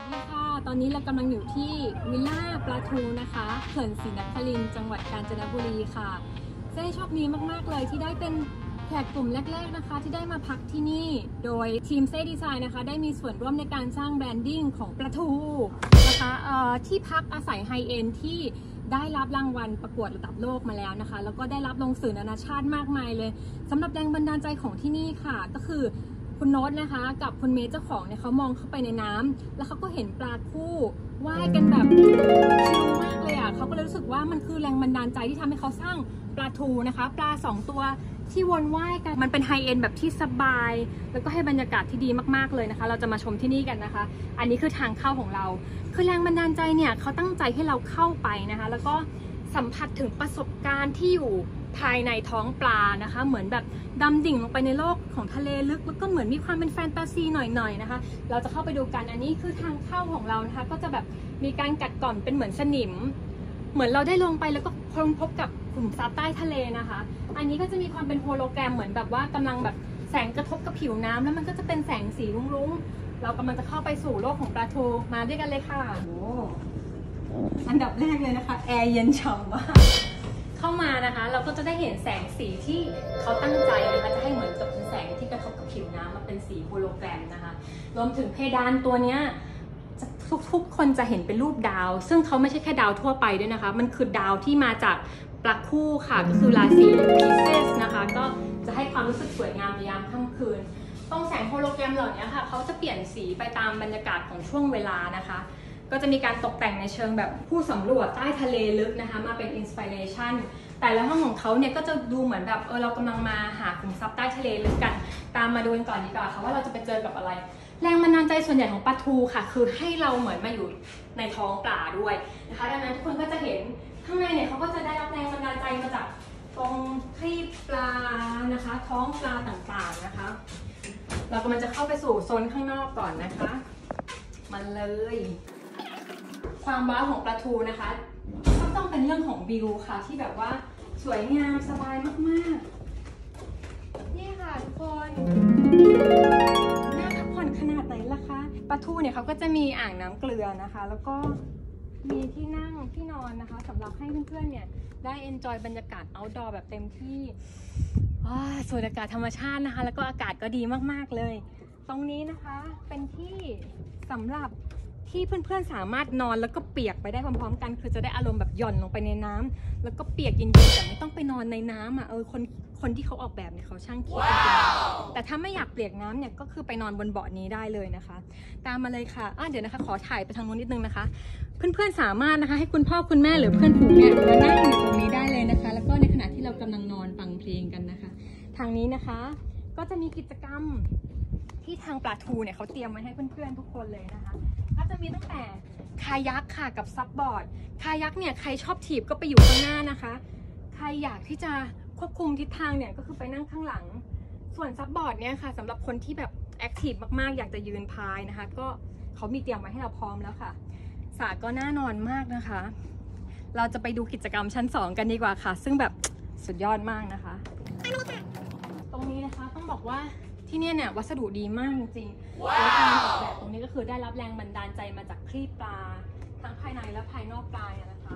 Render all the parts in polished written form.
ดีค่ะตอนนี้เรากำลังอยู่ที่วิลล่าปลาทูนะคะเขื่อนศรีนครินทร์จังหวัดกาญจนบุรีค่ะเจ๊ชอบนี้มากๆเลยที่ได้เป็นแขกกลุ่มแรกๆนะคะที่ได้มาพักที่นี่โดยทีมเซ่ดีไซน์นะคะได้มีส่วนร่วมในการสร้างแบรนดิ้งของปลาทูนะคะที่พักอาศัยไฮเอ็นด์ที่ได้รับรางวัลประกวดระดับโลกมาแล้วนะคะแล้วก็ได้รับลงสื่อนานาชาติมากมายเลยสำหรับแรงบันดาลใจของที่นี่ค่ะก็คือคุณโน้ตนะคะกับคุณเมย์เจ้าของเนี่ยเขามองเข้าไปในน้ำแล้วเขาก็เห็นปลาคู่ว่ายกันแบบชิลมากเลยอ่ะเขาก็เลยรู้สึกว่ามันคือแรงบันดาลใจที่ทำให้เขาสร้างปลาทูนะคะปลา2ตัวที่วนว่ายกันมันเป็นไฮเอ็นแบบที่สบายแล้วก็ให้บรรยากาศที่ดีมากๆเลยนะคะเราจะมาชมที่นี่กันนะคะอันนี้คือทางเข้าของเราคือแรงบันดาลใจเนี่ยเขาตั้งใจให้เราเข้าไปนะคะแล้วก็สัมผัสถึงประสบการณ์ที่อยู่ภายในท้องปลานะคะเหมือนแบบดำดิ่งลงไปในโลกของทะเลลึกแล้วก็เหมือนมีความเป็นแฟนตาซีหน่อยๆนะคะเราจะเข้าไปดูกันอันนี้คือทางเข้าของเรานะคะก็จะแบบมีการกัดก่อนเป็นเหมือนสนิมเหมือนเราได้ลงไปแล้วก็พบกับกลุ่มทรายใต้ทะเลนะคะอันนี้ก็จะมีความเป็นโฮโลแกรมเหมือนแบบว่ากำลังแบบแสงกระทบกับผิวน้ำแล้วมันก็จะเป็นแสงสีรุ้งๆเรากำลังจะเข้าไปสู่โลกของปลาทูมาด้วยกันเลยค่ะโอ้อันดับแรกเลยนะคะแอร์เย็นฉ่ำมากเข้ามานะคะเราก็จะได้เห็นแสงสีที่เขาตั้งใจนะคะจะให้เหมือนกับเป็นแสงที่กระทบกับผิวน้ำมาเป็นสีโฮโลแกรมนะคะรวมถึงเพดานตัวนี้ทุกคนจะเห็นเป็นรูปดาวซึ่งเขาไม่ใช่แค่ดาวทั่วไปด้วยนะคะมันคือดาวที่มาจากปลาคู่ค่ะก็คือราศีพีเซสนะคะก็จะให้ความรู้สึกสวยงามในยามค่ำคืนตรงแสงโฮโลแกรมเหล่านี้ค่ะเขาจะเปลี่ยนสีไปตามบรรยากาศของช่วงเวลานะคะก็จะมีการตกแต่งในเชิงแบบผู้สำรวจใต้ทะเลลึกนะคะมาเป็นอินสปิเรชันแต่ละห้องของเขาเนี่ยก็จะดูเหมือนแบบเรากำลังมาหาขุมทรัพย์ใต้ทะเลลึกกันตามมาดูกันก่อนดีกว่าค่ะว่าเราจะไปเจอกับอะไรแรงบันดาลใจส่วนใหญ่ของปลาทูค่ะคือให้เราเหมือนมาอยู่ในท้องปลาด้วยนะคะดังนั้นทุกคนก็จะเห็นข้างในเนี่ยเขาก็จะได้รับแรงบันดาลใจมาจากตรงครีบปลานะคะท้องปลาต่างๆนะคะเรากำลังจะเข้าไปสู่โซนข้างนอกก่อนนะคะมาเลยความว้าวของปลาทูนะคะก็ต้องเป็นเรื่องของวิวค่ะที่แบบว่าสวยงามสบายมากๆนี่ค่ะทุกคนน่าพักผ่อนขนาดไหนล่ะคะปลาทูเนี่ยเขาก็จะมีอ่างน้ำเกลือนะคะแล้วก็มีที่นั่งที่นอนนะคะสำหรับให้เพื่อนๆเนี่ยได้เอนจอยบรรยากาศเอาท์ดอร์แบบเต็มที่สูดอากาศธรรมชาตินะคะแล้วก็อากาศก็ดีมากๆเลยตรงนี้นะคะเป็นที่สำหรับที่เพื่อนๆสามารถนอนแล้วก็เปียกไปได้พร้อมๆกันคือจะได้อารมณ์แบบหย่อนลงไปในน้ำแล้วก็เปียกเย็นๆแต่ไม่ต้องไปนอนในน้ำอ่ะคนที่เขาออกแบบเนี่ยเขาช่างคิดจริงๆแต่ถ้าไม่อยากเปียกน้ำเนี่ยก็คือไปนอนบนเบาะนี้ได้เลยนะคะตามมาเลยค่ะเดี๋ยวนะคะขอถ่ายไปทางนู้นนิดนึงนะคะเพื่อนๆสามารถนะคะให้คุณพ่อคุณแม่หรือเพื่อนฝูงเนี่ยมานั่งอยู่ตรงนี้ได้เลยนะคะแล้วก็ในขณะที่เรากำลังนอนฟังเพลงกันนะคะทางนี้นะคะก็จะมีกิจกรรมที่ทางปลาทูเนี่ยเขาเตรียมไว้ให้เพื่อนๆทุกคนเลยนะคะก็จะมีตั้งแต่คายักค่ะกับซับบอร์ดคายักเนี่ยใครชอบถีบก็ไปอยู่ข้างหน้านะคะใครอยากที่จะควบคุมทิศทางเนี่ยก็คือไปนั่งข้างหลังส่วนซับบอร์ดเนี่ยค่ะสำหรับคนที่แบบแอคทีฟมากๆอยากจะยืนพายนะคะก็เขามีเตรียมไว้ให้เราพร้อมแล้วค่ะสระก็น่านอนมากนะคะเราจะไปดูกิจกรรมชั้น2กันดีกว่าค่ะซึ่งแบบสุดยอดมากนะคะตรงนี้นะคะต้องบอกว่าที่นี่เนี่ยวัสดุดีมากจริงๆแล้วการออกแบบตรงนี้ก็คือได้รับแรงบันดาลใจมาจากครีบปลาทั้งภายในและภายนอกปลานะคะ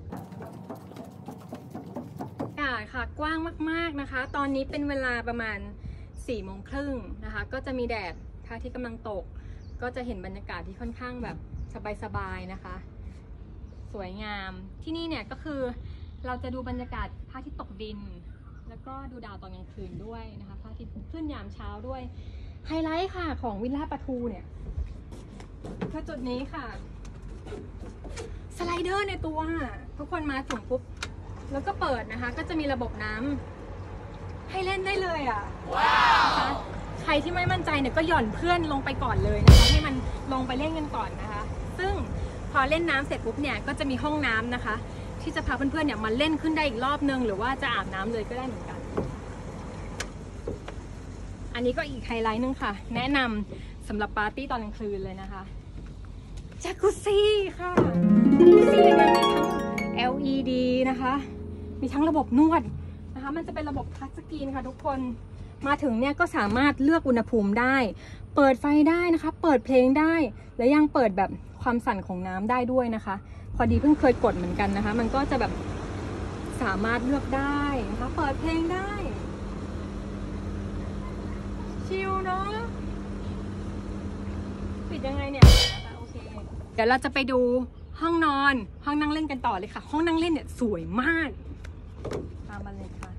อากาศค่ะกว้างมากๆนะคะตอนนี้เป็นเวลาประมาณ4:30นะคะก็จะมีแดดพระอาทิตย์กำลังตกก็จะเห็นบรรยากาศที่ค่อนข้างแบบสบายๆนะคะสวยงามที่นี่เนี่ยก็คือเราจะดูบรรยากาศพระอาทิตย์ตกดินแล้วก็ดูดาวตอนกลางคืนด้วยนะคะพระอาทิตย์ขึ้นยามเช้าด้วยไฮไลท์ค่ะของวิลล่าปลาทูเนี่ยคือจุดนี้ค่ะสไลเดอร์ในตัวทุกคนมาถึงปุ๊บแล้วก็เปิดนะคะก็จะมีระบบน้ำให้เล่นได้เลยนะคะใครที่ไม่มั่นใจเนี่ยก็หย่อนเพื่อนลงไปก่อนเลยนะคะให้มันลงไปเล่นกันก่อนนะคะซึ่งพอเล่นน้ำเสร็จปุ๊บเนี่ยก็จะมีห้องน้ำนะคะที่จะพาเพื่อนๆเนี่ยมาเล่นขึ้นได้อีกรอบนึงหรือว่าจะอาบน้ำเลยก็ได้เหมือนกันอันนี้ก็อีกไฮไลท์นึงค่ะแนะนำสำหรับปาร์ตี้ตอนกลางคืนเลยนะคะจากุซซี่ค่ะจากุซซี่เนี่ยมีทั้ง LED นะคะมีทั้งระบบนวดนะคะมันจะเป็นระบบทัชสกรีนค่ะทุกคนมาถึงเนี่ยก็สามารถเลือกอุณหภูมิได้เปิดไฟได้นะคะเปิดเพลงได้และยังเปิดแบบความสั่นของน้ำได้ด้วยนะคะพอดีเพิ่งเคยกดเหมือนกันนะคะมันก็จะแบบสามารถเลือกได้นะคะเปิดเพลงได้ชิลเนาะปิดยังไงเนี่ยโอเคเดี๋ยวเราจะไปดูห้องนอนห้องนั่งเล่นกันต่อเลยค่ะห้องนั่งเล่นเนี่ยสวยมากตามมาเลยค่ะ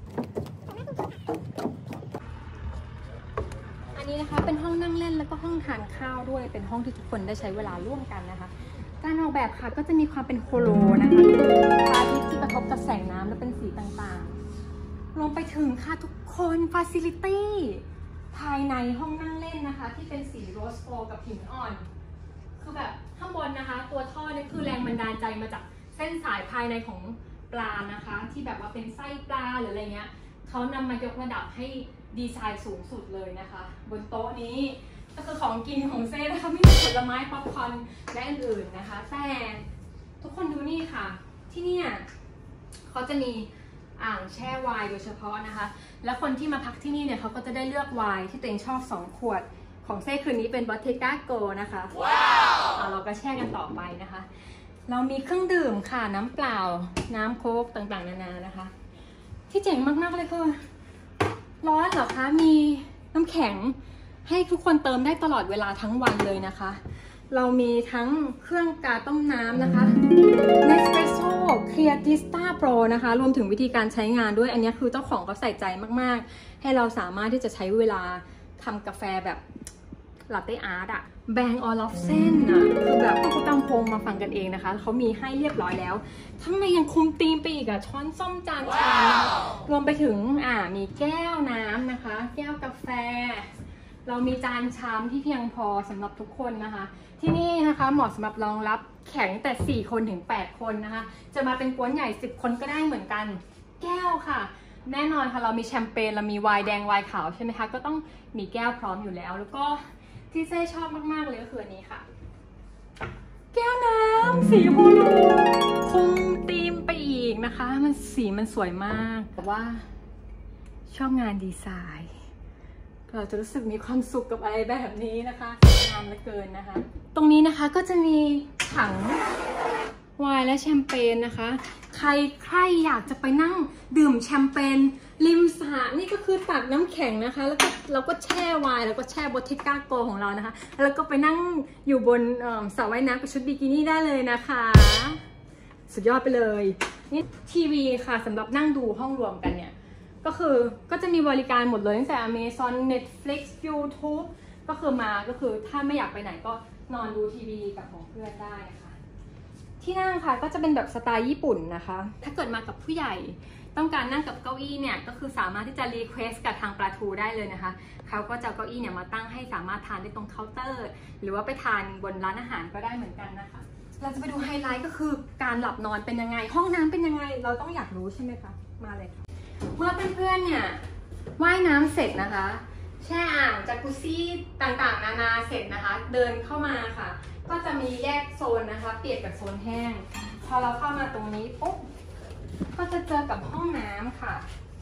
อันนี้นะคะเป็นห้องนั่งเล่นแล้วก็ห้องทานข้าวด้วยเป็นห้องที่ทุกคนได้ใช้เวลาร่วมกันนะคะการออกแบบค่ะก็จะมีความเป็นโคโลนะคะพระอาทิตย์ที่กระทบกับแสงน้ำและเป็นสีต่างๆรวมไปถึงค่ะทุกคนฟาซิลิตี้ภายในห้องนั่งเล่นนะคะที่เป็นสีโรสโกลกับหินอ่อนคือแบบข้างบนนะคะตัวท่อนี่คือแรงบันดาลใจมาจากเส้นสายภายในของปลานะคะที่แบบว่าเป็นไส้ปลาหรืออะไรเงี้ยเขานำมายกระดับให้ดีไซน์สูงสุดเลยนะคะบนโต๊ะนี้ก็คือของกินของเซ่นะคะไม่มีผลไม้ป๊อปคอร์นและอื่นๆนะคะแต่ทุกคนดูนี่ค่ะที่นี่เขาจะมีอ่างแช่ไวน์โดยเฉพาะนะคะแล้วคนที่มาพักที่นี่เนี่ยเขาก็จะได้เลือกไวน์ที่ตัวเองชอบ2 ขวดของเซ่คืนนี้เป็นบอตเทก้าโกนะคะว้าวเราก็แช่กันต่อไปนะคะเรามีเครื่องดื่มค่ะน้ำเปล่าน้ำโค้กต่างๆนานานะคะที่เจ๋งมากๆเลยคือร้อนเหรอคะมีน้ำแข็งให้ทุกคนเติมได้ตลอดเวลาทั้งวันเลยนะคะเรามีทั้งเครื่องกาต้มน้ำนะคะ Nespresso Creatista Pro นะคะรวมถึงวิธีการใช้งานด้วยอันนี้คือเจ้าของเขาใส่ใจมากๆให้เราสามารถที่จะใช้เวลาทำกาแฟแบบลาเต้อาร์ตอะแบงออลอฟเซนอะคือแบบผู้ตามพงมาฟังกันเองนะคะเขามีให้เรียบร้อยแล้วทั้งในยังคุมธีมไปอีกอะช้อนส้อมจานชามรวมไปถึงมีแก้วน้ำนะคะแก้วกาแฟเรามีจานชามที่เพียงพอสำหรับทุกคนนะคะที่นี่นะคะเหมาะสำหรับรองรับแข็งแต่4 คนถึง 8 คนนะคะจะมาเป็นกวนใหญ่10 คนก็ได้เหมือนกันแก้วค่ะแน่นอนค่ะเรามีแชมเปญเรามีไวน์แดงไวน์ขาวใช่ไหมคะก็ต้องมีแก้วพร้อมอยู่แล้วแล้วก็ที่เซ่ชอบมากๆเลยก็คืออันนี้ค่ะแก้วน้ำสีโฮโลคุมธีมไปอีกนะคะมันสวยมากแต่ว่าชอบงานดีไซน์เราจะรู้สึกมีความสุขกับอะไรแบบนี้นะคะสวยงามเหลือเกินนะคะตรงนี้นะคะก็จะมีถังไวน์และแชมเปญนะคะใครอยากจะไปนั่งดื่มแชมเปญริมสระนี่ก็คือตักน้ำแข็งนะคะแล้วก็เราก็แช่ไวน์แล้วก็แช่บอตเทก้าโกของเรานะคะแล้วก็ไปนั่งอยู่บนสระว่ายน้ำกับชุดบิกินี่ได้เลยนะคะสุดยอดไปเลยนี่ทีวีค่ะสำหรับนั่งดูห้องรวมกันเนี่ยก็จะมีบริการหมดเลยตั้งแต่ Amazon Netflix YouTube ก็คือถ้าไม่อยากไปไหนก็นอนดูทีวีกับของเพื่อนได้ค่ะที่นั่งค่ะก็จะเป็นแบบสไตล์ญี่ปุ่นนะคะถ้าเกิดมากับผู้ใหญ่ต้องการนั่งกับเก้าอี้เนี่ยก็คือสามารถที่จะรีเควสกับทางปลาทูได้เลยนะคะเขาก็จะเอาเก้าอี้เนี่ยมาตั้งให้สามารถทานได้ตรงเคาน์เตอร์หรือว่าไปทานบนร้านอาหารก็ได้เหมือนกันนะคะเราจะไปดูไฮไลท์ก็คือการหลับนอนเป็นยังไงห้องน้ำเป็นยังไงเราต้องอยากรู้ใช่ไหมคะมาเลยค่ะเมื่อเพื่อนๆเนี่ยว่ายน้ำเสร็จนะคะแช่อ่างจากุซซี่ต่างๆนานาเสร็จนะคะเดินเข้ามาค่ะก็จะมีแยกโซนนะคะเปียกกับโซนแห้งพอเราเข้ามาตรงนี้ปุ๊บก็จะเจอกับห้องน้ำค่ะ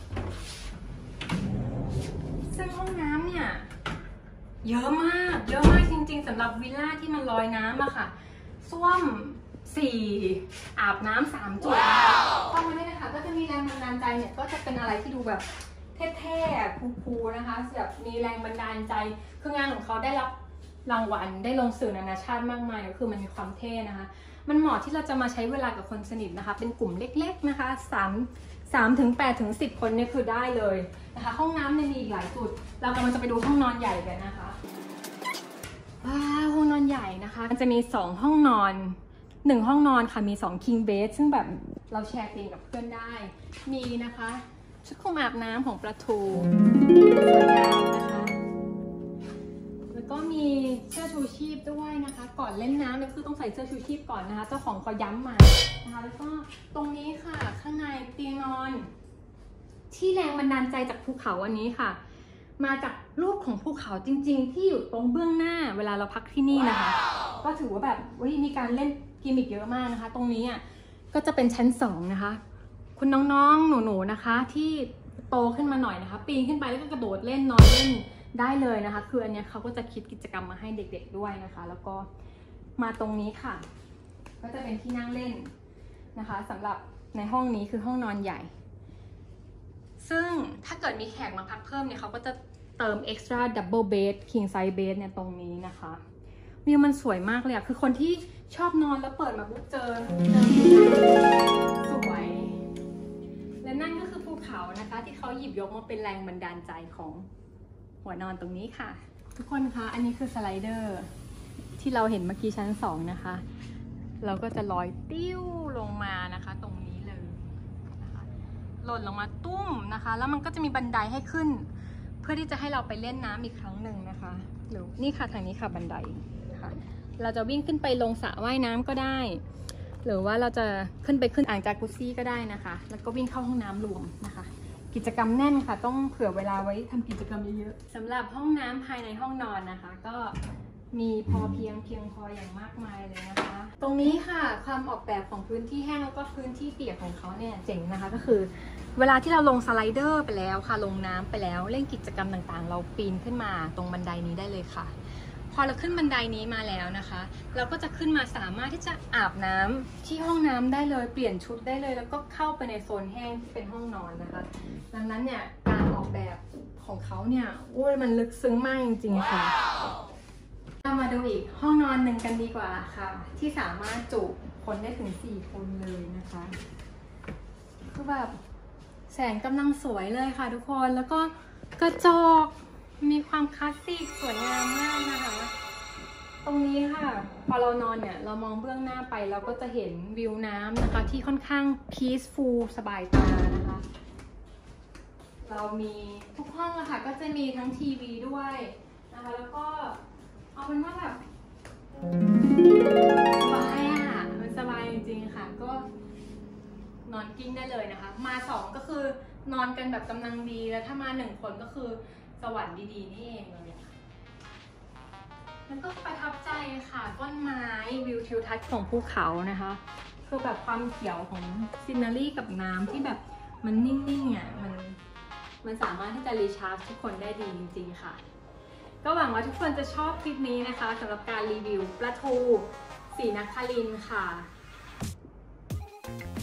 ซึ่งห้องน้ำเนี่ยเยอะมากจริงๆสำหรับวิลล่าที่มันลอยน้ำอะค่ะส้วม4อาบน้ำ3 จุดนะคะเข้ามาได้นะคะก็จะมีแรงบันดาลใจเนี่ยก็จะเป็นอะไรที่ดูแบบเท่ๆคูลๆนะคะแบบมีแรงบันดาลใจคืองานของเขาได้รับรางวัลได้ลงสื่อนานาชาติมากมายก็คือมันมีความเท่นะคะมันเหมาะที่เราจะมาใช้เวลากับคนสนิทนะคะเป็นกลุ่มเล็กๆนะคะ3 ถึง 8 ถึง 10 คนเนี่ยคือได้เลยนะคะห้องน้ำเนี่ยมีอีกหลายจุดเรากำลังจะไปดูห้องนอนใหญ่กันนะคะห้องนอนใหญ่นะคะมันจะมี2 ห้องนอน1 ห้องนอนค่ะมี2 king bed ซึ่งแบบเราแชร์เตียงกับเพื่อนได้มีนะคะชุดคลุมอาบน้ำของปลาทูสวยงามนะคะแล้วก็มีเสื้อชูชีพด้วยนะคะก่อนเล่นน้ำเนี่ยคือต้องใส่เสื้อชูชีพก่อนนะคะเจ้าของเขาย้ำมานะคะแล้วก็ตรงนี้ค่ะข้างในเตียงนอนที่แรงบันดาลใจจากภูเขาอันนี้ค่ะมาจากรูปของภูเขาจริงๆที่อยู่ตรงเบื้องหน้าเวลาเราพักที่นี่นะคะก็ถือว่าแบบมีการเล่นกิมมิคเยอะมากนะคะตรงนี้ก็จะเป็นชั้น2นะคะคุณน้องๆหนูๆนะคะที่โตขึ้นมาหน่อยนะคะปีนขึ้นไปแล้วก็กระโดดเล่นนอนเล่นได้เลยนะคะคืออันนี้เขาก็จะคิดกิจกรรมมาให้เด็กๆด้วยนะคะแล้วก็มาตรงนี้ค่ะก็จะเป็นที่นั่งเล่นนะคะสำหรับในห้องนี้คือห้องนอนใหญ่ซึ่งถ้าเกิดมีแขกมาพักเพิ่มเนี่ยเขาก็จะเติม extra double bed king size bed เนี่ยตรงนี้นะคะวิวมันสวยมากเลยอะคือคนที่ชอบนอนแล้วเปิดมาปุ๊บเจอสวยและนั่นก็คือภูเขานะคะที่เขาหยิบยกมาเป็นแรงบันดาลใจของหัวนอนตรงนี้ค่ะทุกคนคะอันนี้คือสไลเดอร์ที่เราเห็นเมื่อกี้ชั้น2นะคะเราก็จะลอยติ้วลงมานะคะตรงนี้เลยนะคะหล่นลงมาตุ้มนะคะแล้วมันก็จะมีบันไดให้ขึ้นเพื่อที่จะให้เราไปเล่นน้ำอีกครั้งหนึ่งนะคะหรือนี่ค่ะทางนี้ค่ะบันไดนะคะเราจะวิ่งขึ้นไปลงสระว่ายน้ำก็ได้หรือว่าเราจะขึ้นอ่างจากุซซี่ก็ได้นะคะแล้วก็วิ่งเข้าห้องน้ำรวมนะคะกิจกรรมแน่นค่ะต้องเผื่อเวลาไว้ทำกิจกรรมเยอะๆสำหรับห้องน้ำภายในห้องนอนนะคะก็มีพอเพียงพออย่างมากมายเลยนะคะตรงนี้ค่ะความออกแบบของพื้นที่แห้งแล้วก็พื้นที่เปียกของเขาเนี่ยเจ๋งนะคะก็คือเวลาที่เราลงสไลเดอร์ไปแล้วค่ะลงน้ำไปแล้วเล่นกิจกรรมต่างๆเราปีนขึ้นมาตรงบันไดนี้ได้เลยค่ะพอเราขึ้นบันไดนี้มาแล้วนะคะเราก็จะขึ้นมาสามารถที่จะอาบน้ำที่ห้องน้ำได้เลยเปลี่ยนชุดได้เลยแล้วก็เข้าไปในโซนแห้งที่เป็นห้องนอนนะคะดังนั้นเนี่ยการออกแบบของเขาเนี่ยโอ้ยมันลึกซึ้งมากจริงๆค่ะเรามาดูอีกห้องนอนหนึ่งกันดีกว่าค่ะที่สามารถจุคนได้ถึง4 คนเลยนะคะคือแบบแสงกำลังสวยเลยค่ะทุกคนแล้วก็กระจกมีความคลาสสิกสวยงามมากนะคะตรงนี้ค่ะพอเรานอนเนี่ยเรามองเบื้องหน้าไปเราก็จะเห็นวิวน้ำนะคะที่ค่อนข้าง peaceful สบายตานะคะเรามีทุกห้องอะค่ะก็จะมีทั้งทีวีด้วยนะคะแล้วก็เอาเป็นว่าแบบสบายอะมันสบายจริงๆค่ะก็นอนกิ้งได้เลยนะคะมา2ก็คือนอนกันแบบกำลังดีแล้วถ้ามา1 คนก็คือสวรรค์ดีๆนี่เองเลยแล้วก็ประทับใจค่ะต้นไม้วิวทิวทัศน์ของภูเขานะคะคือแบบความเขียวของซีนารีกับน้ำที่แบบมันนิ่งๆอ่ะมันสามารถที่จะรีชาร์จทุกคนได้ดีจริงๆค่ะก็หวังว่าทุกคนจะชอบคลิปนี้นะคะสำหรับการรีวิวปลาทูศรีนครินทร์ค่ะ